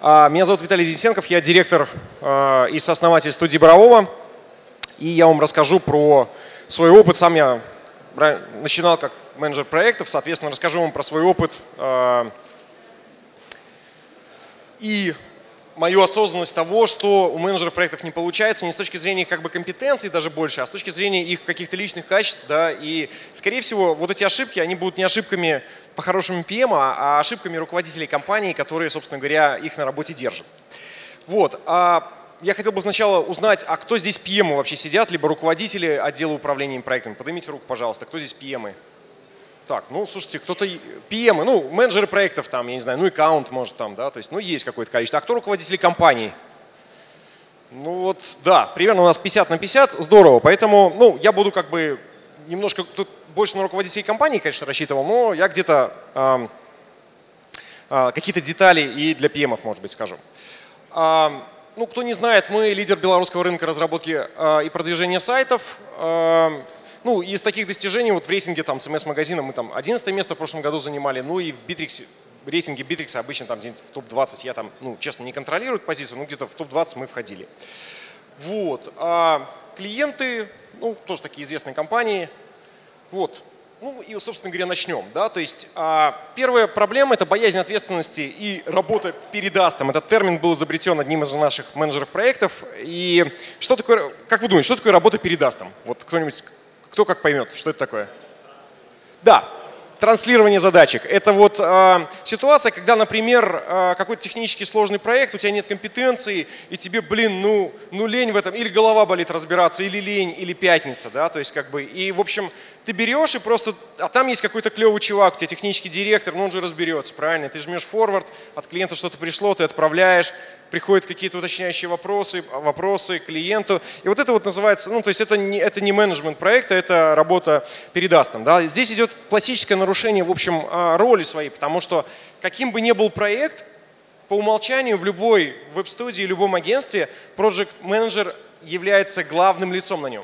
Меня зовут Виталий Денисенков, я директор и сооснователь студии Борового. И я вам расскажу про свой опыт. Сам я начинал как менеджер проектов, соответственно, расскажу вам про свой опыт и мою осознанность того, что у менеджеров проектов не получается, не с точки зрения их компетенций даже больше, а с точки зрения их каких-то личных качеств. Да, и, скорее всего, вот эти ошибки, они будут не ошибками по-хорошему PM, а ошибками руководителей компании, которые, собственно говоря, их на работе держат. Вот. Я хотел бы сначала узнать, а кто здесь PM вообще сидят, либо руководители отдела управления проектами. Поднимите руку, пожалуйста, кто здесь PM? Так, ну, слушайте, кто-то PM, ну, менеджеры проектов там, я не знаю, ну, аккаунт может там, да, то есть, ну, есть какое-то количество. А кто руководители компаний? Ну, вот, да, примерно у нас 50 на 50, здорово, поэтому, ну, я буду немножко, тут больше на руководителей компаний, конечно, рассчитывал, но я где-то какие-то детали и для PM-ов, может быть, скажу. Ну, кто не знает, мы лидер белорусского рынка разработки и продвижения сайтов. Ну, из таких достижений вот в рейтинге там CMS-магазина мы там 11 место в прошлом году занимали, ну и в Bittrex, рейтинге Bittrex обычно там в топ-20, я там, ну, честно, не контролирую позицию, но где-то в топ-20 мы входили. Вот. Клиенты, ну, тоже такие известные компании. Вот. Ну и, собственно говоря, начнем. Да? То есть первая проблема – это боязнь ответственности и работа перед астом. Этот термин был изобретен одним из наших менеджеров проектов. И что такое, как вы думаете, что такое работа перед астом? Вот кто-нибудь, кто как поймет, что это такое? Да, транслирование задачек. Это вот ситуация, когда, например, какой-то технически сложный проект, у тебя нет компетенции, и тебе, блин, ну лень в этом, или голова болит разбираться, или лень, или пятница, да, то есть и, в общем, ты берешь и просто, а там есть какой-то клевый чувак, у тебя технический директор, ну он же разберется, правильно, ты жмешь форвард, от клиента что-то пришло, ты отправляешь, приходят какие-то уточняющие вопросы к клиенту. И вот это вот называется, ну то есть это не менеджмент проекта, это работа перед астом. Да? Здесь идет классическое нарушение, в общем, роли своей, потому что каким бы ни был проект, по умолчанию в любой веб-студии, любом агентстве project manager является главным лицом на нем.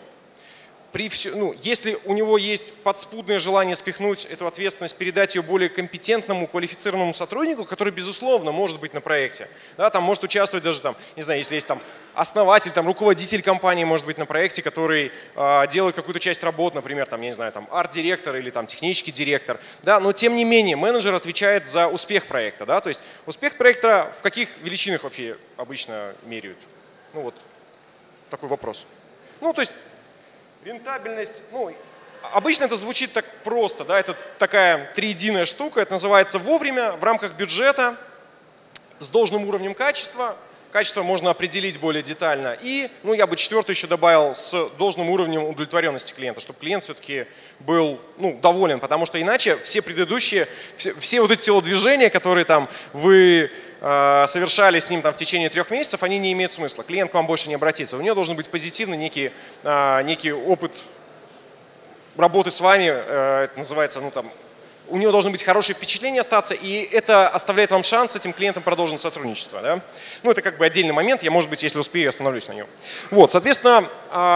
Если у него есть подспудное желание спихнуть эту ответственность, передать ее более компетентному, квалифицированному сотруднику, который, безусловно, может быть на проекте, да, там может участвовать даже, там, не знаю, если есть там основатель, там, руководитель компании, может быть, на проекте, который делает какую-то часть работ, например, там, я не знаю, там, арт-директор или там, технический директор, да, но тем не менее менеджер отвечает за успех проекта. Да, то есть успех проекта в каких величинах вообще обычно меряют? Ну вот такой вопрос. Ну, то есть рентабельность, ну, обычно это звучит так просто, да, это такая триединая штука, это называется вовремя, в рамках бюджета, с должным уровнем качества. Качество можно определить более детально. И, ну, я бы четвертое еще добавил, с должным уровнем удовлетворенности клиента, чтобы клиент все-таки был, ну, доволен, потому что иначе все предыдущие, все вот эти телодвижения, которые там вы совершали с ним там в течение 3 месяцев, они не имеют смысла. Клиент к вам больше не обратится. У него должен быть позитивный некий опыт работы с вами, это называется, ну, там, у него должны быть хорошие впечатления остаться, и это оставляет вам шанс с этим клиентом продолжить сотрудничество. Да? Ну, это отдельный момент, я, может быть, если успею, остановлюсь на нем. Вот, соответственно,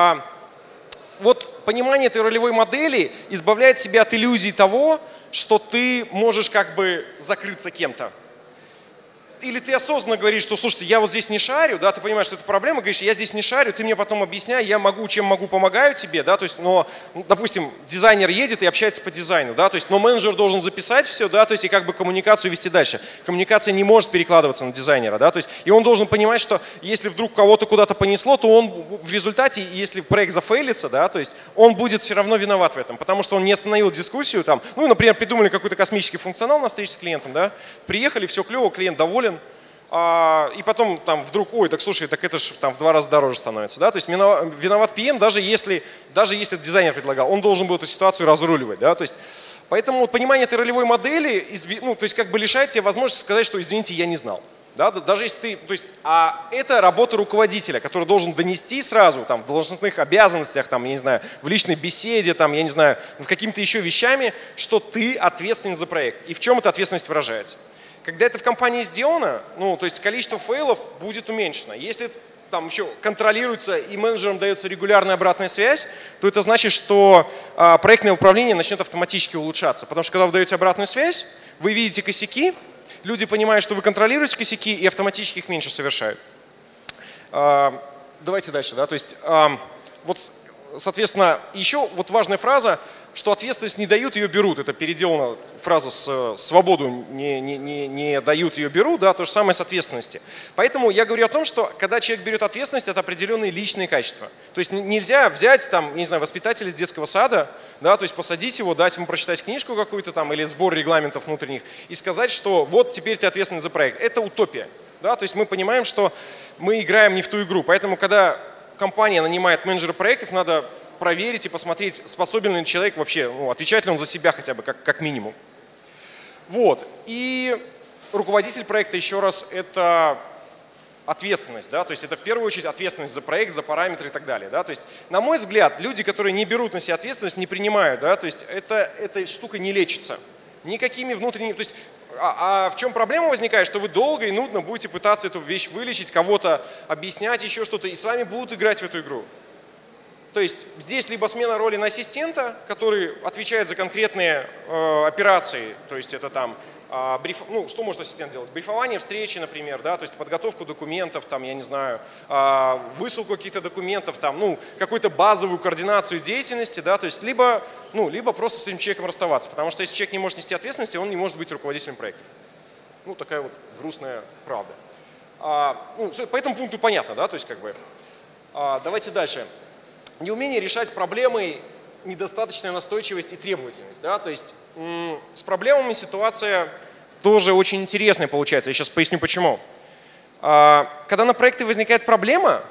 вот понимание этой ролевой модели избавляет себя от иллюзий того, что ты можешь закрыться кем-то. Или ты осознанно говоришь, что, слушайте, я вот здесь не шарю, да, ты понимаешь, что это проблема, говоришь, я здесь не шарю, ты мне потом объясняй, я могу, чем могу, помогаю тебе, да, то есть, но, допустим, дизайнер едет и общается по дизайну, да, то есть, но менеджер должен записать все, да, то есть, и коммуникацию вести дальше. Коммуникация не может перекладываться на дизайнера, да, то есть, и он должен понимать, что если вдруг кого-то куда-то понесло, то он в результате, если проект зафейлится, да, то есть, он будет все равно виноват в этом, потому что он не остановил дискуссию, там, ну, например, придумали какой-то космический функционал на встрече с клиентом, да, приехали, все клево, клиент доволен, и потом там вдруг, ой, так слушай, так это же там в 2 раза дороже становится. Да? То есть виноват PM, даже если дизайнер предлагал, он должен был эту ситуацию разруливать. Да? То есть, поэтому понимание этой ролевой модели, ну, то есть лишает тебя возможности сказать, что извините, я не знал. Да? Даже если ты, то есть, это работа руководителя, который должен донести сразу там, в должностных обязанностях, там, я не знаю, в личной беседе, там, я не знаю, в какими-то еще вещами, что ты ответственен за проект. И в чем эта ответственность выражается? Когда это в компании сделано, ну, то есть количество фейлов будет уменьшено. Если там еще контролируется и менеджерам дается регулярная обратная связь, то это значит, что проектное управление начнет автоматически улучшаться. Потому что когда вы даете обратную связь, вы видите косяки, люди понимают, что вы контролируете косяки и автоматически их меньше совершают. Давайте дальше, да, то есть вот, соответственно, еще вот важная фраза, что ответственность не дают, ее берут. Это переделана фраза с свободу не дают, ее берут, да, то же самое с ответственности. Поэтому я говорю о том, что когда человек берет ответственность, это определенные личные качества. То есть нельзя взять там, не знаю, воспитателя из детского сада, да, то есть посадить его, дать ему прочитать книжку какую-то там или сбор регламентов внутренних и сказать, что вот теперь ты ответственный за проект. Это утопия. Да, то есть мы понимаем, что мы играем не в ту игру. Поэтому когда компания нанимает менеджера проектов, надо проверить и посмотреть, способен ли человек вообще, отвечает ли он за себя хотя бы, как минимум. Вот. И руководитель проекта, еще раз, это ответственность. Да? То есть это в первую очередь ответственность за проект, за параметры и так далее. Да? То есть, на мой взгляд, люди, которые не берут на себя ответственность, не принимают. Да? То есть эта штука не лечится. Никакими внутренними... То есть, а в чем проблема возникает? Что вы долго и нудно будете пытаться эту вещь вылечить, кого-то объяснять, еще что-то, и с вами будут играть в эту игру. То есть здесь либо смена роли на ассистента, который отвечает за конкретные операции, то есть это там, что может ассистент делать? Брифование встречи, например, да, то есть подготовку документов, там, я не знаю, высылку каких-то документов, там, какую-то базовую координацию деятельности, да, то есть либо просто с этим человеком расставаться, потому что если человек не может нести ответственности, он не может быть руководителем проектов. Такая вот грустная правда. По этому пункту понятно, да, то есть как бы. Давайте дальше. Неумение решать проблемы, недостаточная настойчивость и требовательность. Да? То есть с проблемами ситуация тоже очень интересная получается. Я сейчас поясню почему. Когда на проекте возникает проблема,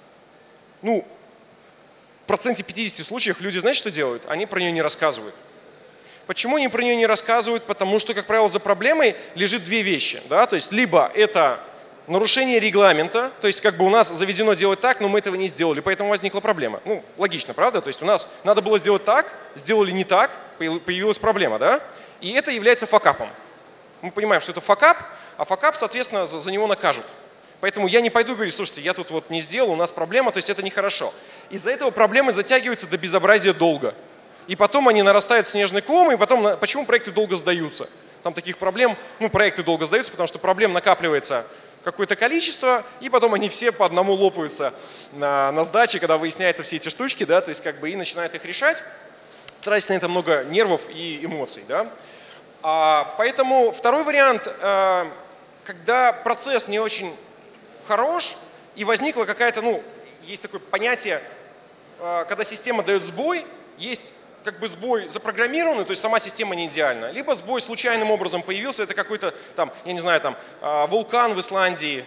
в проценте 50 случаев люди, знаете, что делают? Они про нее не рассказывают. Почему они про нее не рассказывают? Потому что, как правило, за проблемой лежит две вещи. Да? То есть либо это нарушение регламента, то есть как бы у нас заведено делать так, но мы этого не сделали, поэтому возникла проблема. Логично, правда? То есть у нас надо было сделать так, сделали не так, появилась проблема, да? И это является факапом. Мы понимаем, что это факап, а факап, соответственно, за него накажут. Поэтому я не пойду говорить, слушайте, я тут вот не сделал, у нас проблема, то есть это нехорошо. Из-за этого проблемы затягиваются до безобразия долго. И потом они нарастают в снежный ком, и потом, почему проекты долго сдаются? Там таких проблем, проекты долго сдаются, потому что проблем накапливается какое-то количество, и потом они все по одному лопаются на сдаче, когда выясняются все эти штучки, да, то есть как бы и начинают их решать, тратить на это много нервов и эмоций, да. Поэтому второй вариант, когда процесс не очень хорош и возникла какая-то, есть такое понятие, когда система дает сбой, есть как бы сбой запрограммированный, то есть сама система не идеальна, либо сбой случайным образом появился, это какой-то там, я не знаю, там вулкан в Исландии,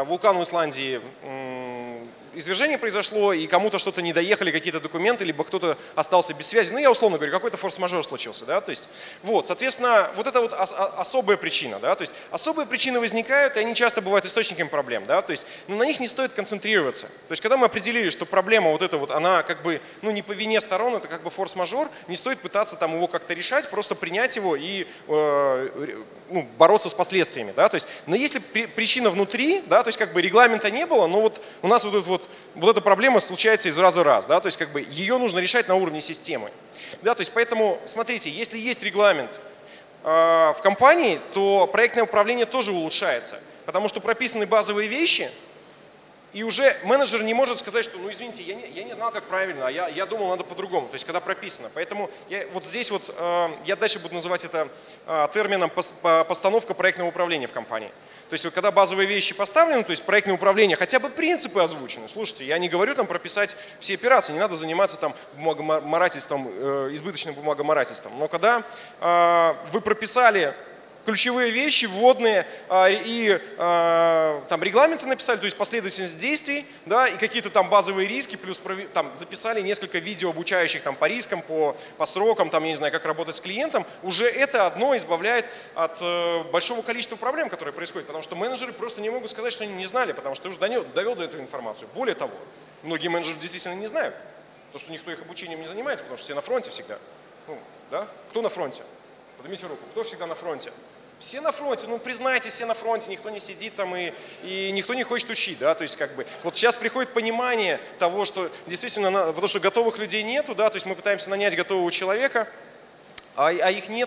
извержение произошло, и кому-то что-то не доехали, какие-то документы, либо кто-то остался без связи. Я условно говорю, какой-то форс-мажор случился. Да? То есть, соответственно, вот это вот особая причина. Да? То есть особые причины возникают, и они часто бывают источниками проблем. Да? То есть, на них не стоит концентрироваться. То есть, когда мы определили, что проблема вот эта вот, она как бы, не по вине сторон, это как бы форс-мажор, не стоит пытаться там его как-то решать, просто принять его и бороться с последствиями. Да? То есть, но если причина внутри, да, то есть как бы регламента не было, но вот у нас вот эта проблема случается из раза в раз, да, то есть как бы ее нужно решать на уровне системы. Да, то есть поэтому, смотрите, если есть регламент в компании, то проектное управление тоже улучшается, потому что прописаны базовые вещи, и уже менеджер не может сказать, что, извините, я не знал, как правильно, а я думал, надо по-другому, то есть когда прописано. Поэтому я дальше буду называть это термином постановка проектного управления в компании. То есть когда базовые вещи поставлены, то есть проектное управление, хотя бы принципы озвучены. Слушайте, я не говорю там прописать все операции, не надо заниматься там бумагоморательством, избыточным бумагоморательством. Но когда вы прописали ключевые вещи, вводные и там регламенты написали, то есть последовательность действий, да, и какие-то там базовые риски, плюс там записали несколько видео обучающих там по рискам, по срокам, там, я не знаю, как работать с клиентом, уже это одно избавляет от большого количества проблем, которые происходят, потому что менеджеры просто не могут сказать, что они не знали, потому что уже довел до этого информацию. Более того, многие менеджеры действительно не знают, потому что никто их обучением не занимается, потому что все на фронте всегда. Да? Кто на фронте? Поднимите руку. Кто всегда на фронте? Все на фронте, признайте, все на фронте, никто не сидит там и никто не хочет учить, да, то есть как бы, вот сейчас приходит понимание того, что действительно, потому что готовых людей нету, да, то есть мы пытаемся нанять готового человека, а их нету,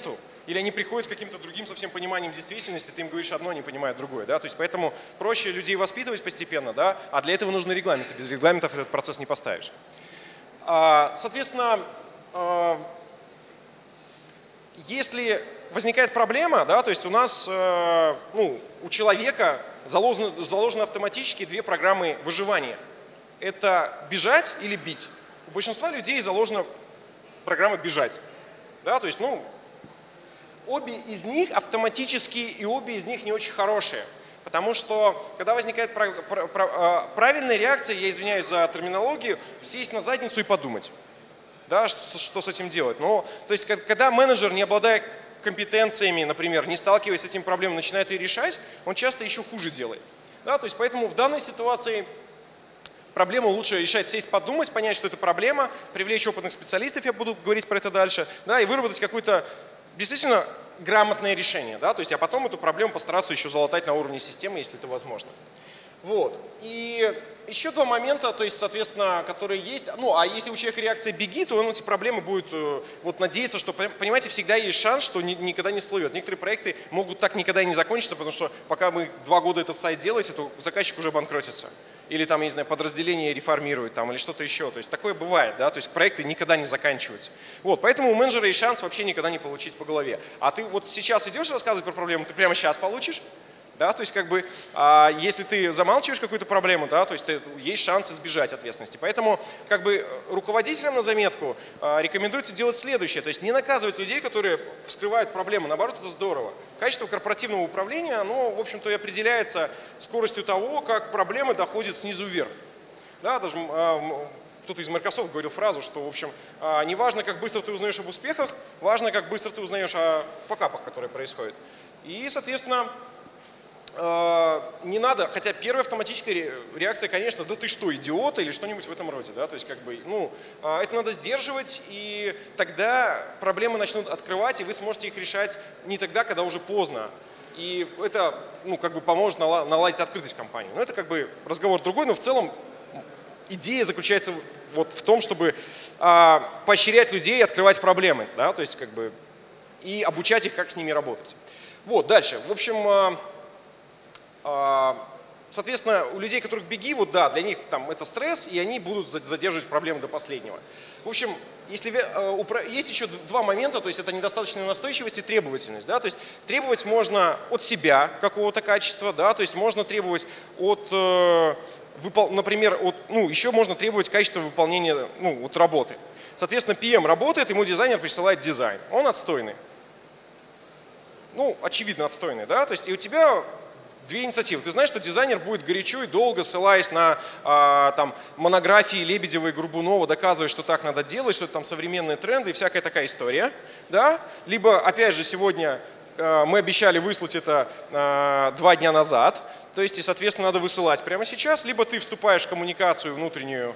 или они приходят с каким-то другим совсем пониманием действительности, ты им говоришь одно, они понимают другое. Да? То есть поэтому проще людей воспитывать постепенно, да? А для этого нужны регламенты. Без регламентов этот процесс не поставишь. Соответственно, если возникает проблема, да, то есть у нас, у человека заложены автоматически две программы выживания. Это бежать или бить. У большинства людей заложена программа бежать. Да, то есть, обе из них автоматические и обе из них не очень хорошие. Потому что, когда возникает правильная реакция, я извиняюсь за терминологию, сесть на задницу и подумать, да, что с этим делать. То есть, когда менеджер, не обладая компетенциями, например, не сталкиваясь с этим проблемой, начинает ее решать, он часто еще хуже делает. Да, то есть, поэтому в данной ситуации проблему лучше решать, сесть, подумать, понять, что это проблема, привлечь опытных специалистов, я буду говорить про это дальше, да, и выработать какое-то действительно грамотное решение, да, то есть, а потом эту проблему постараться еще залатать на уровне системы, если это возможно. Вот. И еще два момента, то есть, соответственно, которые есть. А если у человека реакция «беги», то он эти проблемы будет надеяться, что, понимаете, всегда есть шанс, что никогда не всплывет. Некоторые проекты могут так никогда и не закончиться, потому что пока мы 2 года этот сайт делаете, то заказчик уже банкротится. Или там, я не знаю, подразделение реформирует там, или что-то еще. То есть такое бывает, да, то есть проекты никогда не заканчиваются. Вот, поэтому у менеджера есть шанс вообще никогда не получить по голове. А ты вот сейчас идешь рассказывать про проблему, ты прямо сейчас получишь. Да, то есть если ты замалчиваешь какую-то проблему, да, то есть есть шанс избежать ответственности. Поэтому руководителям на заметку рекомендуется делать следующее, то есть не наказывать людей, которые вскрывают проблему, наоборот, это здорово. Качество корпоративного управления, оно, в общем-то, и определяется скоростью того, как проблемы доходят снизу вверх. Да, даже кто-то из Microsoft говорил фразу, что, в общем, не важно, как быстро ты узнаешь об успехах, важно, как быстро ты узнаешь о факапах, которые происходят. И, соответственно, не надо, хотя первая автоматическая реакция, конечно, да ты что, идиот или что-нибудь в этом роде, да, то есть это надо сдерживать, и тогда проблемы начнут открывать, и вы сможете их решать не тогда, когда уже поздно, и это, поможет наладить открытость компании. Но это разговор другой, но в целом идея заключается вот в том, чтобы поощрять людей открывать проблемы, да, то есть и обучать их, как с ними работать. Вот, дальше, в общем, соответственно, у людей, которых беги, для них это стресс, и они будут задерживать проблему до последнего. В общем, есть еще два момента, то есть это недостаточная настойчивость и требовательность. Да? То есть требовать можно от себя какого-то качества, да? То есть можно требовать например, еще можно требовать качества выполнения работы. Соответственно, PM работает, ему дизайнер присылает дизайн, он отстойный. Очевидно отстойный, да? То есть и у тебя две инициативы. Ты знаешь, что дизайнер будет горячо и долго, ссылаясь на монографии Лебедева и Горбунова, доказывать, что так надо делать, что это там современные тренды и всякая такая история. Да? Либо, опять же, сегодня мы обещали выслать это 2 дня назад, то есть, и, соответственно, надо высылать прямо сейчас, либо ты вступаешь в коммуникацию внутреннюю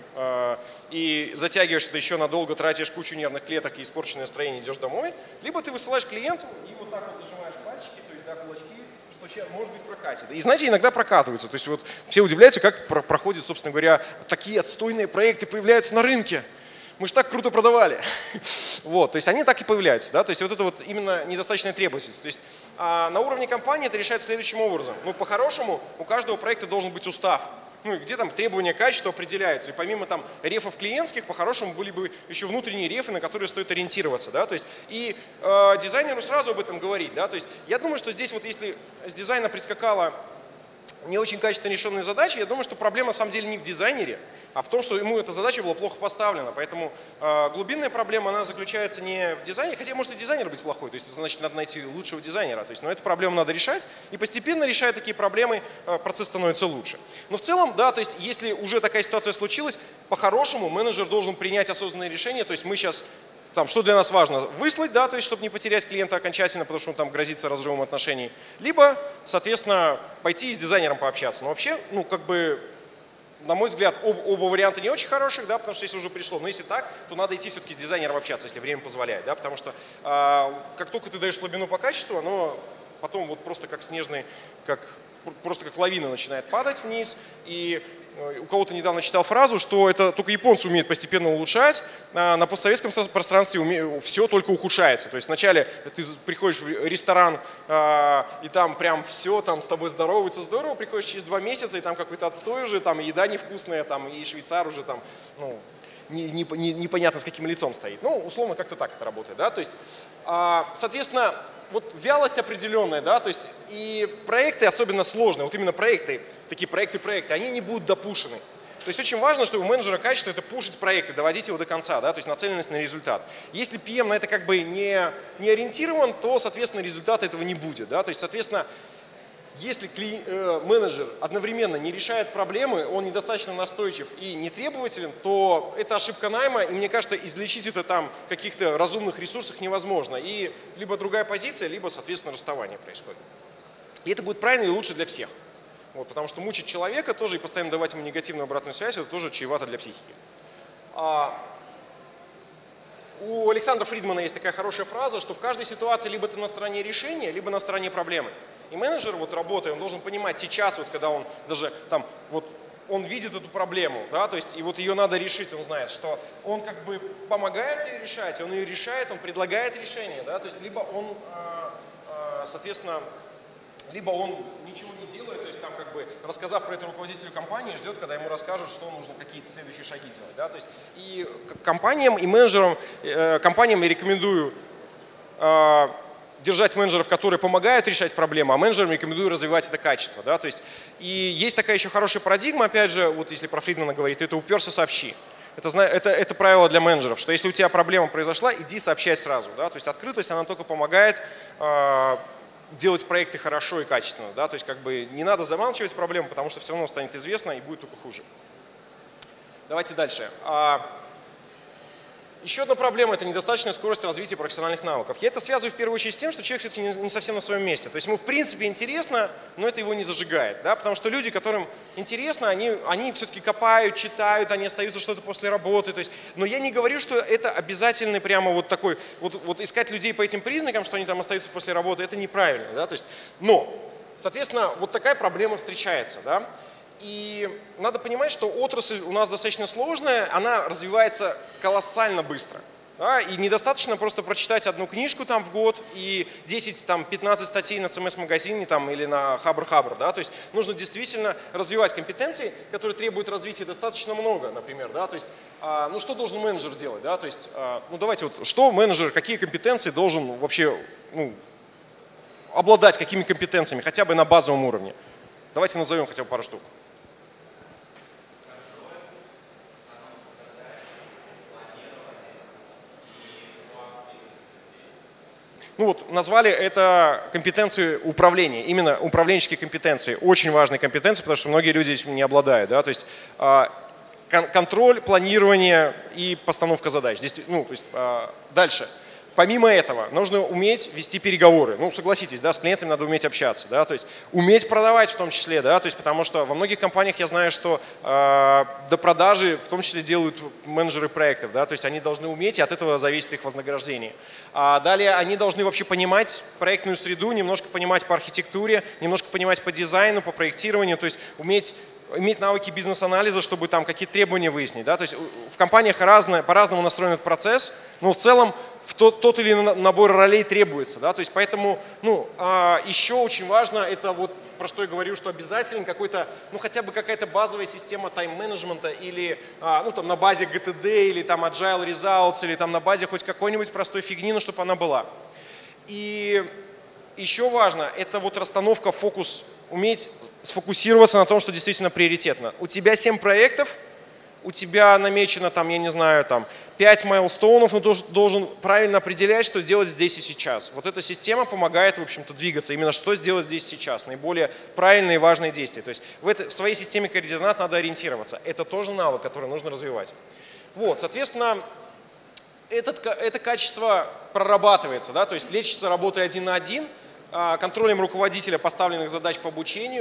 и затягиваешь это еще надолго, тратишь кучу нервных клеток и испорченное настроение, идешь домой, либо ты высылаешь клиенту и вот так вот зажимаешь пальчики, то есть, да, кулачки, что, может быть, прокатит. И, знаете, иногда прокатываются, то есть, вот все удивляются, как проходят, собственно говоря, такие отстойные проекты появляются на рынке. Мы же так круто продавали. Вот, то есть они так и появляются. Да? То есть вот это вот именно недостаточная требовательность. То есть на уровне компании это решается следующим образом. По-хорошему у каждого проекта должен быть устав. Где там требования качества определяются. И помимо там рефов клиентских, по-хорошему были бы еще внутренние рефы, на которые стоит ориентироваться. Да? То есть, и дизайнеру сразу об этом говорить. Да? То есть я думаю, что здесь вот если с дизайна прискакала не очень качественно решенные задачи, я думаю, что проблема на самом деле не в дизайнере, а в том, что ему эта задача была плохо поставлена. Поэтому глубинная проблема, она заключается не в дизайне, хотя может и дизайнер быть плохой, то есть значит надо найти лучшего дизайнера. То есть, но эту проблему надо решать, и постепенно решая такие проблемы, процесс становится лучше. Но в целом, да, то есть если уже такая ситуация случилась, по-хорошему менеджер должен принять осознанное решение, то есть мы сейчас… что для нас важно? Выслать, да, то есть, чтобы не потерять клиента окончательно, потому что он там грозится разрывом отношений. Либо, соответственно, пойти и с дизайнером пообщаться. Но вообще, на мой взгляд, оба варианта не очень хороших, да, потому что если уже пришло. Но если так, то надо идти все-таки с дизайнером общаться, если время позволяет. Да, потому что как только ты даешь слабину по качеству, оно потом вот просто как снежный, просто как лавина начинает падать вниз. И у кого-то недавно читал фразу, что это только японцы умеют постепенно улучшать, а на постсоветском пространстве все только ухудшается. То есть вначале ты приходишь в ресторан, и там прям все, там с тобой здороваются здорово, приходишь через 2 месяца, и там какой-то отстой уже, там и еда невкусная, там и швейцар уже там, ну, непонятно с каким лицом стоит. Ну, условно, как-то так это работает, да, то есть, соответственно, вот вялость определенная, да, то есть и проекты особенно сложные, вот именно проекты, такие проекты, они не будут допушены. То есть очень важно, что у менеджера качества это пушить проекты, доводить его до конца, да, то есть нацеленность на результат. Если PM на это как бы не ориентирован, то, соответственно, результата этого не будет, да, то есть, соответственно, если менеджер одновременно не решает проблемы, он недостаточно настойчив и не требователен, то это ошибка найма, и мне кажется, излечить это там в каких-то разумных ресурсах невозможно. И либо другая позиция, либо, соответственно, расставание происходит. И это будет правильно и лучше для всех. Вот, потому что мучить человека тоже и постоянно давать ему негативную обратную связь, это тоже чревато для психики. У Александра Фридмана есть такая хорошая фраза, что в каждой ситуации либо ты на стороне решения, либо на стороне проблемы. И менеджер, вот работая, он должен понимать сейчас, вот когда он даже там, вот он видит эту проблему, да, то есть и вот ее надо решить, он знает, что он как бы помогает ее решать, он ее решает, он предлагает решение, да, то есть либо он, соответственно, либо он ничего не делает, то есть там как бы рассказав про это руководителю компании, ждет, когда ему расскажут, что нужно какие-то следующие шаги делать. Да? То есть и компаниям, и менеджерам, компаниям я рекомендую держать менеджеров, которые помогают решать проблемы, а менеджерам рекомендую развивать это качество. Да? То есть, и есть такая еще хорошая парадигма, опять же, вот если про Фридмана говорить, это уперся, сообщи. Это правило для менеджеров, что если у тебя проблема произошла, иди сообщай сразу. Да? То есть открытость, она только помогает делать проекты хорошо и качественно. Да? То есть как бы не надо замалчивать проблему, потому что все равно станет известно и будет только хуже. Давайте дальше. Еще одна проблема – это недостаточная скорость развития профессиональных навыков. Я это связываю в первую очередь с тем, что человек все-таки не совсем на своем месте. То есть ему в принципе интересно, но это его не зажигает. Да? Потому что люди, которым интересно, они все-таки копают, читают, они остаются что-то после работы. То есть, но я не говорю, что это обязательный прямо вот такой, вот искать людей по этим признакам, что они там остаются после работы, это неправильно. Да? То есть, но, соответственно, вот такая проблема встречается. Да? И надо понимать, что отрасль у нас достаточно сложная, она развивается колоссально быстро. Да? И недостаточно просто прочитать одну книжку там в год и 10-15 статей на CMS-магазине там, или на Хабр-Хабр. Да? То есть нужно действительно развивать компетенции, которые требуют развития достаточно много, например. Да? То есть, ну что должен менеджер делать? Да? То есть, ну давайте вот, что менеджер, какие компетенции должен вообще обладать, какими компетенциями, хотя бы на базовом уровне? Давайте назовем хотя бы пару штук. Ну вот, назвали это компетенции управления, именно управленческие компетенции, очень важные компетенции, потому что многие люди этим не обладают. Да? То есть контроль, планирование и постановка задач. Ну, то есть, дальше. Помимо этого, нужно уметь вести переговоры. Ну, согласитесь, да, с клиентами надо уметь общаться, да, то есть уметь продавать в том числе, да, то есть потому что во многих компаниях я знаю, что до продажи в том числе делают менеджеры проектов, да, то есть они должны уметь, и от этого зависит их вознаграждение. Далее они должны вообще понимать проектную среду, немножко понимать по архитектуре, немножко понимать по дизайну, по проектированию, то есть иметь навыки бизнес-анализа, чтобы там какие-то требования выяснить. Да? То есть в компаниях по-разному настроен этот процесс, но в целом тот или иной набор ролей требуется. Да? То есть поэтому еще очень важно, это вот про что я говорю, что обязательно какой-то, ну хотя бы какая-то базовая система тайм-менеджмента или ну, там, на базе GTD или там Agile Results или там на базе хоть какой-нибудь простой фигни, но чтобы она была. И еще важно, это вот расстановка, фокус, уметь сфокусироваться на том, что действительно приоритетно. У тебя 7 проектов, у тебя намечено, там, я не знаю, там, 5 майлстоунов, но ты должен правильно определять, что сделать здесь и сейчас. Вот эта система помогает, в общем-то, двигаться. Именно что сделать здесь и сейчас. Наиболее правильные и важные действия. То есть в своей системе координат надо ориентироваться. Это тоже навык, который нужно развивать. Вот, соответственно, это качество прорабатывается, да, то есть лечится работой 1 на 1, контролем руководителя поставленных задач по обучению.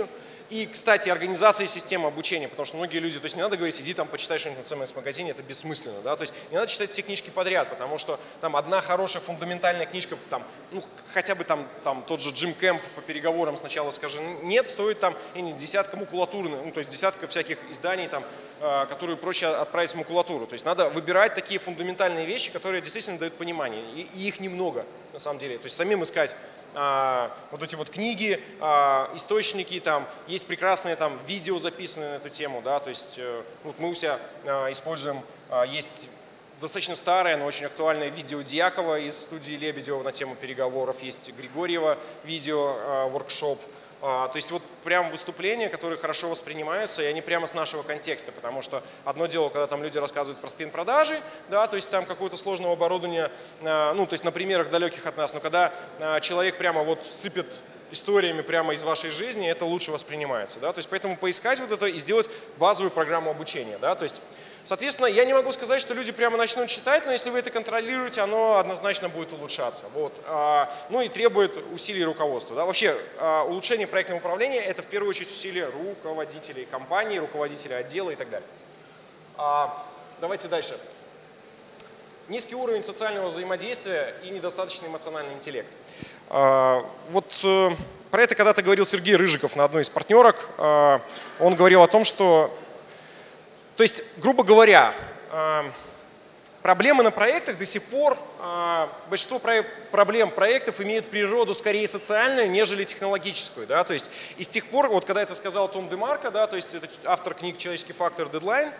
И, кстати, организация системы обучения, потому что многие люди, то есть не надо говорить, иди там почитай что-нибудь в CMS-магазине, это бессмысленно, да, то есть не надо читать все книжки подряд, потому что там одна хорошая фундаментальная книжка, там, ну, хотя бы там тот же Джим Кэмп по переговорам сначала скажи нет, стоит там десятка макулатуры, ну, то есть десятка всяких изданий, там, которые проще отправить в макулатуру, то есть надо выбирать такие фундаментальные вещи, которые действительно дают понимание, и их немного на самом деле, то есть самим искать вот эти вот книги, источники, там есть прекрасные там видео записанные на эту тему, да, то есть вот мы у себя используем, есть достаточно старое, но очень актуальное видео Дьякова из студии Лебедева на тему переговоров, есть Григорьева видео воркшоп. То есть вот прям выступления, которые хорошо воспринимаются, и они прямо с нашего контекста, потому что одно дело, когда там люди рассказывают про спин-продажи, да, то есть там какое-то сложное оборудование, ну, то есть на примерах далеких от нас, но когда человек прямо вот сыпет историями прямо из вашей жизни, это лучше воспринимается, да, то есть поэтому поискать вот это и сделать базовую программу обучения, да, то есть, соответственно, я не могу сказать, что люди прямо начнут читать, но если вы это контролируете, оно однозначно будет улучшаться, вот, ну и требует усилий руководства, да, вообще улучшение проектного управления это в первую очередь усилия руководителей компании, руководителей отдела и так далее. Давайте дальше. Низкий уровень социального взаимодействия и недостаточный эмоциональный интеллект. Вот про это когда-то говорил Сергей Рыжиков на одной из партнерок. Он говорил о том, что, то есть, грубо говоря, проблемы на проектах до сих пор, большинство проблем проектов имеют природу скорее социальную, нежели технологическую. Да? То есть, и с тех пор, вот когда это сказал Том Демарко, да, то есть это автор книг «Человеческий фактор», «Дедлайн»,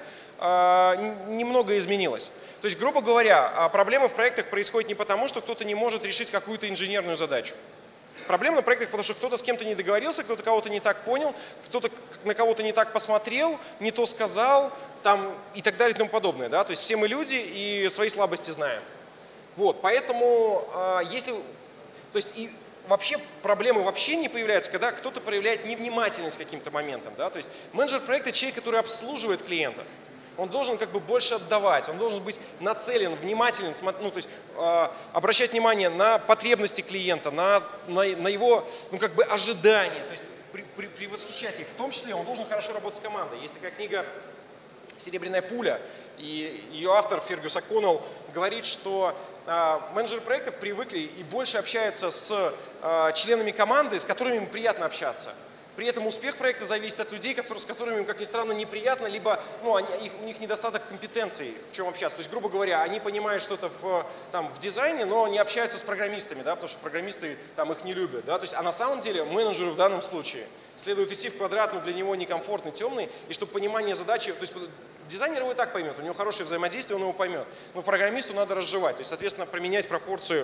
немного изменилось. То есть, грубо говоря, проблемы в проектах происходят не потому, что кто-то не может решить какую-то инженерную задачу. Проблема на проектах, потому что кто-то с кем-то не договорился, кто-то кого-то не так понял, кто-то на кого-то не так посмотрел, не то сказал, там, и так далее и тому подобное. Да? То есть все мы люди и свои слабости знаем. Вот, поэтому если, то есть и вообще проблемы вообще не появляются, когда кто-то проявляет невнимательность к каким-то моментам. Да? То есть менеджер проекта — человек, который обслуживает клиента. Он должен как бы больше отдавать, он должен быть нацелен, внимателен, ну, то есть обращать внимание на потребности клиента, на его, ну, как бы ожидания, то есть превосхищать их. В том числе он должен хорошо работать с командой. Есть такая книга «Серебряная пуля», и ее автор Фергюс О'Коннелл говорит, что менеджеры проектов привыкли и больше общаются с членами команды, с которыми им приятно общаться. При этом успех проекта зависит от людей, с которыми, как ни странно, неприятно, либо ну, у них недостаток компетенций, в чем общаться. То есть, грубо говоря, они понимают что-то в дизайне, но не общаются с программистами, да, потому что программисты там, их не любят. Да, то есть, а на самом деле менеджеру в данном случае следует идти в квадрат, но для него некомфортный, темный, и чтобы понимание задачи, то есть дизайнер его и так поймет, у него хорошее взаимодействие, он его поймет. Но программисту надо разжевать, то есть, соответственно, поменять пропорцию,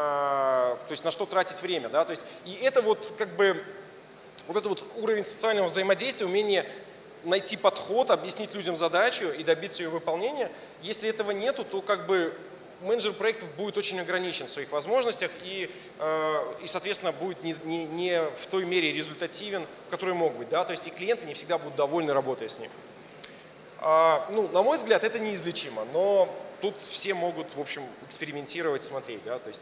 то есть на что тратить время. Да, то есть, и это вот как бы... Вот это вот уровень социального взаимодействия, умение найти подход, объяснить людям задачу и добиться ее выполнения. Если этого нету, то как бы менеджер проектов будет очень ограничен в своих возможностях и соответственно, будет не в той мере результативен, в которой мог быть. Да? То есть и клиенты не всегда будут довольны, работая с ним. Ну, на мой взгляд, это неизлечимо, но тут все могут, в общем, экспериментировать, смотреть. Да? То есть,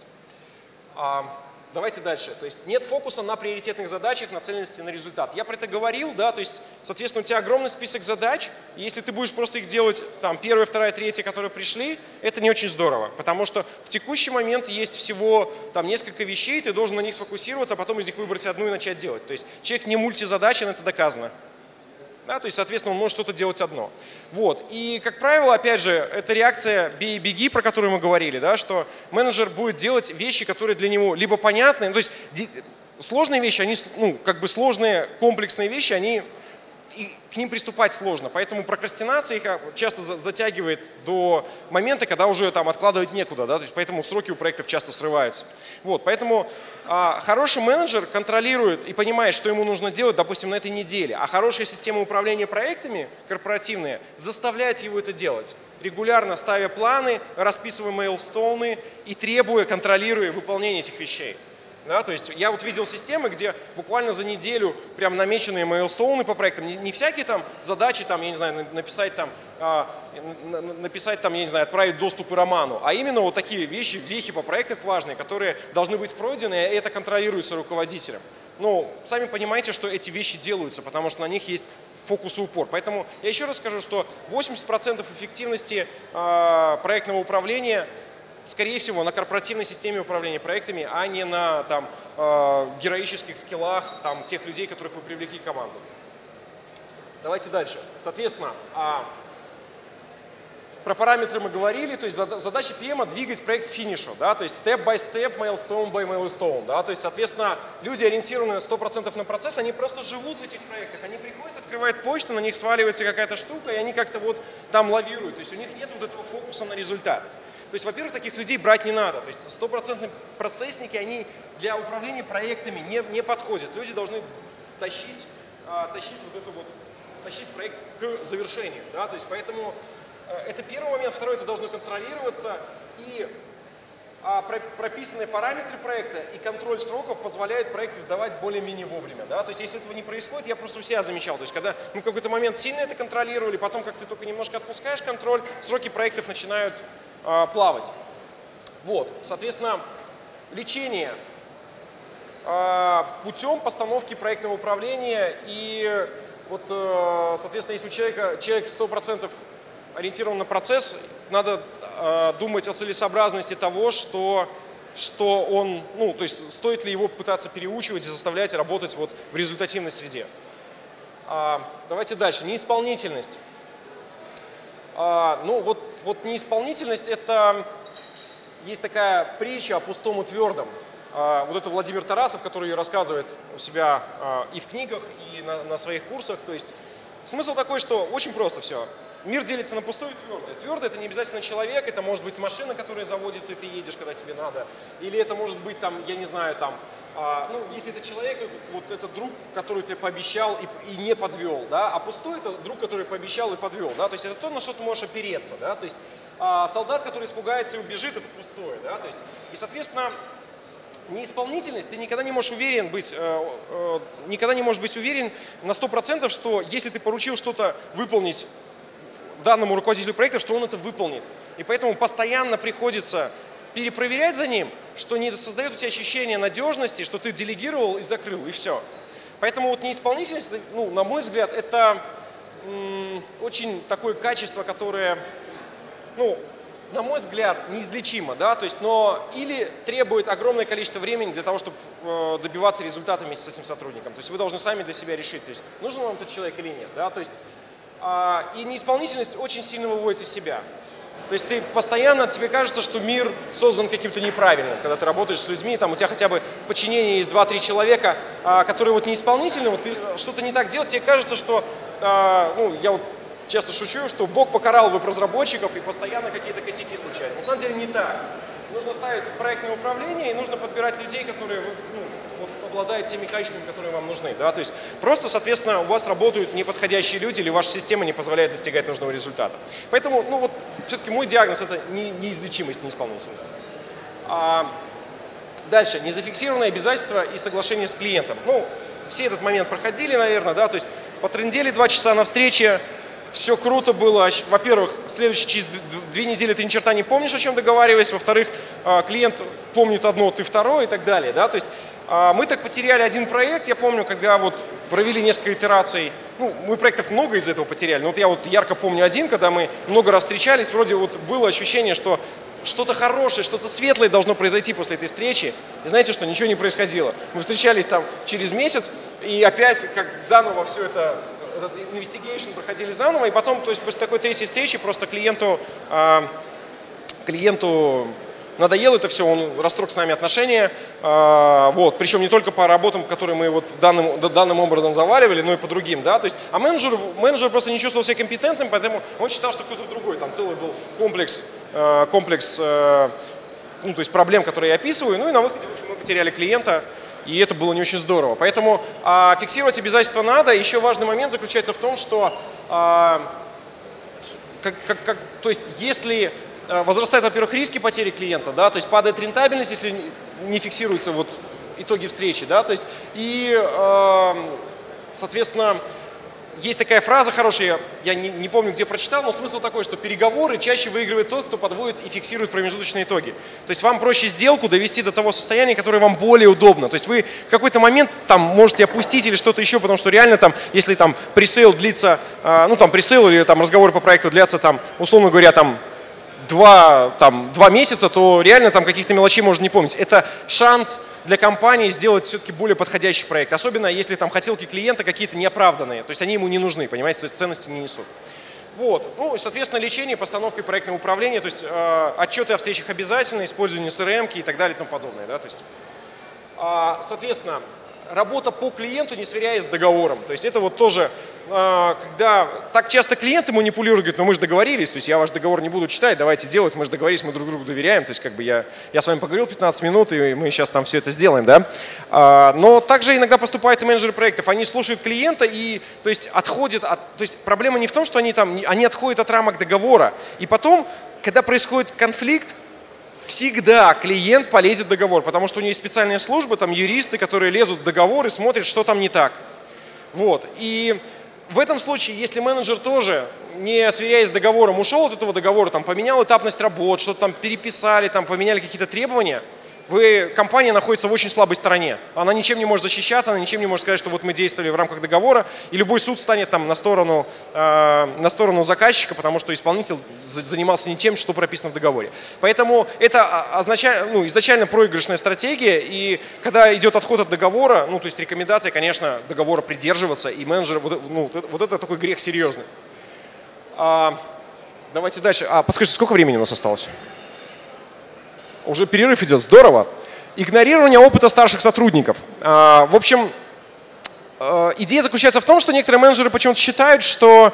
давайте дальше. То есть нет фокуса на приоритетных задачах, нацеленности на результат. Я про это говорил, да, то есть, соответственно, у тебя огромный список задач. Если ты будешь просто их делать, там, первая, вторая, третья, которые пришли, это не очень здорово. Потому что в текущий момент есть всего там несколько вещей, ты должен на них сфокусироваться, а потом из них выбрать одну и начать делать. То есть человек не мультизадачен, это доказано. Да, то есть, соответственно, он может что-то делать одно. Вот. И, как правило, опять же, это реакция «бей и беги», про которую мы говорили, да, что менеджер будет делать вещи, которые для него либо понятны, то есть сложные вещи, они, ну, как бы сложные, комплексные вещи, они, и к ним приступать сложно. Поэтому прокрастинация их часто затягивает до момента, когда уже там откладывать некуда. Да? То есть, поэтому сроки у проектов часто срываются. Вот, поэтому хороший менеджер контролирует и понимает, что ему нужно делать, допустим, на этой неделе. А хорошая система управления проектами, корпоративная, заставляет его это делать. Регулярно ставя планы, расписывая мейлстоуны и требуя, контролируя выполнение этих вещей. Да, то есть я вот видел системы, где буквально за неделю прям намеченные мейлстоуны по проектам, не всякие там задачи, там, я не знаю, написать там, я не знаю, отправить доступы роману, а именно вот такие вещи, вехи по проектам важные, которые должны быть пройдены, и это контролируется руководителем. ну, сами понимаете, что эти вещи делаются, потому что на них есть фокус и упор. Поэтому я еще раз скажу, что 80% эффективности проектного управления, скорее всего, на корпоративной системе управления проектами, а не на там, героических скиллах там, тех людей, которых вы привлекли в команду. Давайте дальше. Соответственно, про параметры мы говорили, то есть задача PM двигать проект к финишу, да, то есть step by step, milestone by milestone, да, то есть, соответственно, люди, ориентированные 100% на процесс, они просто живут в этих проектах, они приходят, открывают почту, на них сваливается какая-то штука, и они как-то вот там лавируют, то есть у них нет вот этого фокуса на результат. То есть, во-первых, таких людей брать не надо, то есть 100% процессники, они для управления проектами не подходят, люди должны тащить проект к завершению, да, то есть, поэтому это первый момент. Второй, это должно контролироваться. И прописанные параметры проекта и контроль сроков позволяют проект сдавать более-менее вовремя. Да? То есть, если этого не происходит, я просто у себя замечал. То есть, когда мы в какой-то момент сильно это контролировали, потом, как ты только немножко отпускаешь контроль, сроки проектов начинают плавать. Вот, соответственно, лечение путем постановки проектного управления. И вот, соответственно, если у человек 100% ориентирован на процесс, надо думать о целесообразности того, что он, ну, то есть стоит ли его пытаться переучивать и заставлять работать вот в результативной среде. Давайте дальше. Неисполнительность. Ну, вот неисполнительность – это есть такая притча о пустом и твердом. Вот это Владимир Тарасов, который рассказывает у себя и в книгах, и на своих курсах. То есть смысл такой, что очень просто все. Мир делится на пустое и твердое. Твердое – это не обязательно человек, это может быть машина, которая заводится, и ты едешь, когда тебе надо. Или это может быть, там, я не знаю, там, ну, если это человек, вот это друг, который тебе пообещал и не подвел, да, а пустой – это друг, который пообещал и подвел, да, то есть это то, на что ты можешь опереться, да, то есть солдат, который испугается и убежит – это пустое, да, то есть, и, соответственно, неисполнительность, ты никогда не можешь быть уверен на 100%, что если ты поручил что-то выполнить данному руководителю проекта, что он это выполнит. И поэтому постоянно приходится перепроверять за ним, что не создает у тебя ощущение надежности, что ты делегировал и закрыл, и все. Поэтому вот неисполнительность, ну, на мой взгляд, это очень такое качество, которое, ну, на мой взгляд, неизлечимо, да, то есть, но или требует огромное количество времени для того, чтобы добиваться результата вместе с этим сотрудником. То есть вы должны сами для себя решить, то есть нужен вам этот человек или нет, да, то есть и неисполнительность очень сильно выводит из себя. То есть ты постоянно, тебе кажется, что мир создан каким-то неправильным, когда ты работаешь с людьми, там у тебя хотя бы в подчинении есть 2-3 человека, которые вот неисполнительны, вот ты что-то не так делаешь, тебе кажется, что, ну, я вот часто шучу, что Бог покарал веб-разработчиков и постоянно какие-то косяки случаются. На самом деле не так. Нужно ставить проектное управление и нужно подбирать людей, которые, ну, вот, обладают теми качествами, которые вам нужны. Да? То есть просто, соответственно, у вас работают неподходящие люди или ваша система не позволяет достигать нужного результата. Поэтому, ну вот, все-таки мой диагноз – это неизлечимость, неисполнительность. Дальше. Незафиксированные обязательства и соглашение с клиентом. Ну, все этот момент проходили, наверное, да, то есть потрындели 2 часа на встрече, все круто было. Во-первых, через 2 недели ты ни черта не помнишь, о чем договаривались. Во-вторых, клиент помнит одно, ты второе и так далее. Да? То есть мы так потеряли один проект. Я помню, когда вот провели несколько итераций. Ну, мы проектов много из этого потеряли. Но вот я вот ярко помню один, когда мы много раз встречались. Вроде вот было ощущение, что что-то хорошее, что-то светлое должно произойти после этой встречи. И знаете что? Ничего не происходило. Мы встречались там через месяц и опять как заново все это... Этот investigation проходили заново, и потом, то есть после такой 3-й встречи просто клиенту надоело это все, он расторг с нами отношения, вот, причем не только по работам, которые мы вот данным образом заваливали, но и по другим, да, то есть, а менеджер просто не чувствовал себя компетентным, поэтому он считал, что кто-то другой, там целый был комплекс, ну, то есть проблем, которые я описываю, ну и на выходе, в общем, мы потеряли клиента. И это было не очень здорово. Поэтому фиксировать обязательства надо. Еще важный момент заключается в том, что то есть, если возрастают, во-первых, риски потери клиента, да, то есть падает рентабельность, если не фиксируются вот итоги встречи, да, то есть, и, соответственно, есть такая фраза хорошая, я не помню, где прочитал, но смысл такой, что переговоры чаще выигрывает тот, кто подводит и фиксирует промежуточные итоги. То есть вам проще сделку довести до того состояния, которое вам более удобно. То есть вы в какой-то момент там можете опустить или что-то еще, потому что реально там, если там пресейл длится, ну там пресейл или там разговоры по проекту длятся там, условно говоря, там 2 месяца, то реально там каких-то мелочей можно не помнить. Это шанс для компании сделать все-таки более подходящий проект. Особенно если там хотелки клиента какие-то неоправданные. То есть они ему не нужны, понимаете, то есть ценности не несут. Вот. Ну, соответственно, лечение, постановка проектного управления, то есть отчеты о встречах обязательно, использование CRM и так далее и тому подобное. Да? То есть, соответственно, работа по клиенту, не сверяясь с договором. То есть это вот тоже, когда так часто клиенты манипулируют, говорят, ну мы же договорились, то есть я ваш договор не буду читать, давайте делать, мы же договорились, мы друг другу доверяем, то есть как бы я с вами поговорил 15 минут, и мы сейчас там все это сделаем, да. Но также иногда поступают и менеджеры проектов, они слушают клиента и, то есть, отходят от, то есть проблема не в том, что они отходят от рамок договора, и потом, когда происходит конфликт, всегда клиент полезет в договор, потому что у него есть специальная служба, там юристы, которые лезут в договор и смотрят, что там не так. Вот. И в этом случае, если менеджер тоже, не сверяясь с договором, ушел от этого договора, там, поменял этапность работ, что-то там переписали, там, поменяли какие-то требования, компания находится в очень слабой стороне. Она ничем не может защищаться, она ничем не может сказать, что вот мы действовали в рамках договора, и любой суд станет там на сторону заказчика, потому что исполнитель занимался не тем, что прописано в договоре. Поэтому это изначально проигрышная стратегия, и когда идет отход от договора, то есть рекомендация, конечно, договора придерживаться, и менеджер, вот это такой грех серьезный. Давайте дальше. Подскажите, сколько времени у нас осталось? Уже перерыв идет, здорово. Игнорирование опыта старших сотрудников. В общем, идея заключается в том, что некоторые менеджеры почему-то считают, что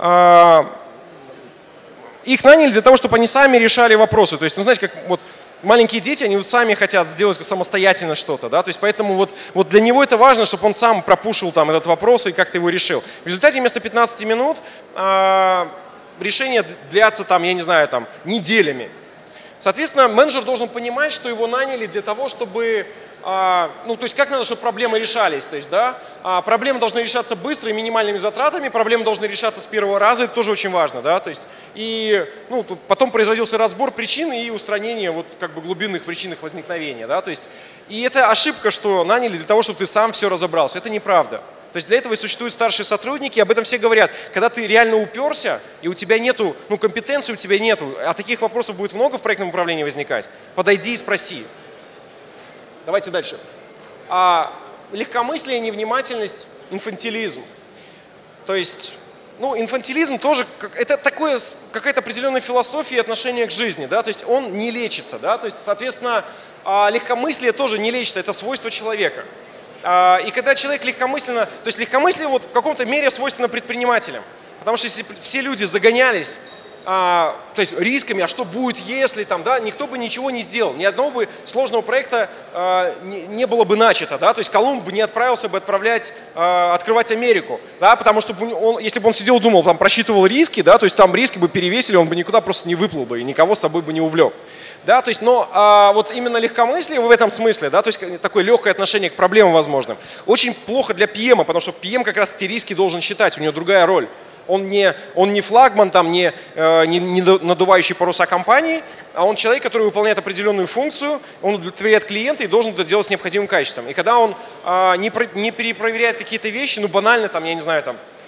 их наняли для того, чтобы они сами решали вопросы. То есть, знаете, как вот маленькие дети, они вот сами хотят сделать самостоятельно что-то, да, то есть поэтому вот для него это важно, чтобы он сам пропушил там этот вопрос и как-то его решил. В результате вместо 15 минут решения длятся там, я не знаю, там неделями. Соответственно, менеджер должен понимать, что его наняли для того, чтобы, то есть как надо, чтобы проблемы решались. То есть, да, проблемы должны решаться быстро и минимальными затратами, проблемы должны решаться с первого раза, это тоже очень важно. Да, то есть, и потом производился разбор причин и устранение вот, как бы глубинных причин их возникновения. Да, то есть, и это ошибка, что наняли для того, чтобы ты сам все разобрался. Это неправда. То есть для этого и существуют старшие сотрудники, об этом все говорят. Когда ты реально уперся, и у тебя нету, компетенции у тебя нету, а таких вопросов будет много в проектном управлении возникать, подойди и спроси. Давайте дальше. Легкомыслие, невнимательность, инфантилизм. То есть, инфантилизм тоже, это какая-то определенная философия и отношение к жизни, да, то есть он не лечится, да, то есть, соответственно, легкомыслие тоже не лечится, это свойство человека. И когда человек легкомысленно, то есть легкомыслие вот в каком-то мере свойственно предпринимателям, потому что если все люди загонялись, то есть рисками, а что будет, если там, да, никто бы ничего не сделал, ни одного бы сложного проекта не было бы начато, да, то есть Колумб бы не отправился бы открывать Америку, да, потому что если бы он сидел и думал, там просчитывал риски, да, то есть там риски бы перевесили, он бы никуда просто не выплыл бы и никого с собой бы не увлек. Да, то есть, но вот именно легкомыслие в этом смысле, да, то есть такое легкое отношение к проблемам возможным, очень плохо для PM, потому что PM как раз эти риски должен считать, у него другая роль. Он не флагман, там, не надувающий паруса компании, а он человек, который выполняет определенную функцию, он удовлетворяет клиента и должен это делать с необходимым качеством. И когда он не перепроверяет какие-то вещи, банально, там, я не знаю,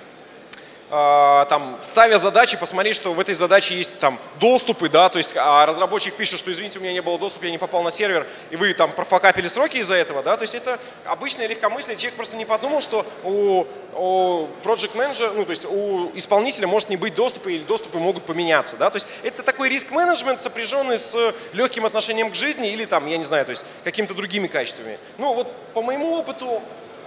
ставя задачи, посмотреть, что в этой задаче есть там доступы, да, то есть разработчик пишет, что извините, у меня не было доступа, я не попал на сервер, и вы там профокапили сроки из-за этого, да, то есть это обычное легкомыслие, человек просто не подумал, что у project manager, то есть у исполнителя может не быть доступа или доступы могут поменяться, да, то есть это такой риск-менеджмент, сопряженный с легким отношением к жизни или там, я не знаю, то есть какими-то другими качествами. Вот по моему опыту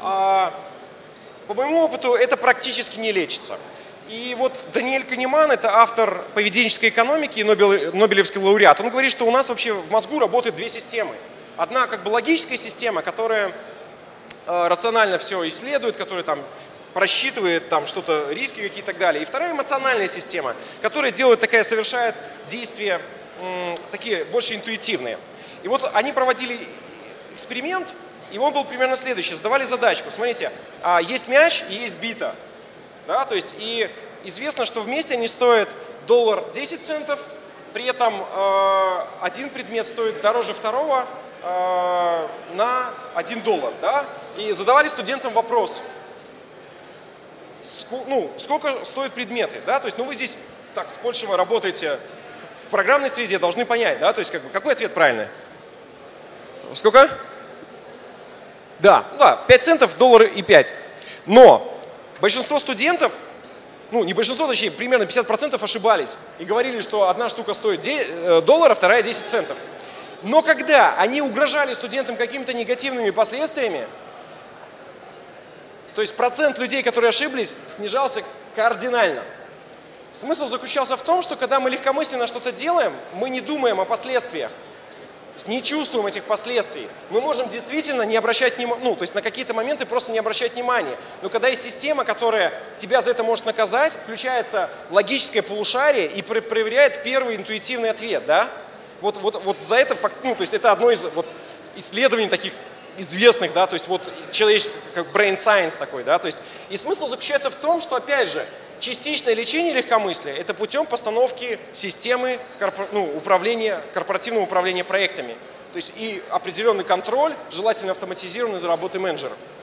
это практически не лечится. И вот Даниэль Канеман, это автор поведенческой экономики и Нобелевский лауреат, он говорит, что у нас вообще в мозгу работают две системы. Одна как бы логическая система, которая рационально все исследует, которая там просчитывает там что-то, риски какие-то и так далее. И вторая эмоциональная система, которая совершает действия такие больше интуитивные. И вот они проводили эксперимент, и он был примерно следующий. Задавали задачку. Смотрите, есть мяч и есть бита. Да? То есть и известно, что вместе они стоят $10 при этом один предмет стоит дороже второго на $1. Да? И задавали студентам вопрос, сколько стоят предметы. Да? То есть, вы здесь так, с Польшей работаете в программной среде, должны понять, да? То есть, какой ответ правильный? Сколько? Да, 5 центов, $1.05. Но большинство студентов, не большинство, точнее, примерно 50% ошибались и говорили, что одна штука стоит $1, вторая 10 центов. Но когда они угрожали студентам какими-то негативными последствиями, то есть процент людей, которые ошиблись, снижался кардинально. Смысл заключался в том, что когда мы легкомысленно что-то делаем, мы не думаем о последствиях, не чувствуем этих последствий. Мы можем действительно не обращать внимания, то есть на какие-то моменты просто не обращать внимания. Но когда есть система, которая тебя за это может наказать, включается логическое полушарие и проверяет первый интуитивный ответ, да? Вот за это, то есть это одно из исследований таких известных, да, то есть человеческий, как brain science такой, да, то есть и смысл заключается в том, что, опять же, частичное лечение легкомыслия – это путем постановки системы корпоративного управления проектами. То есть и определенный контроль, желательно автоматизированный за работой менеджеров.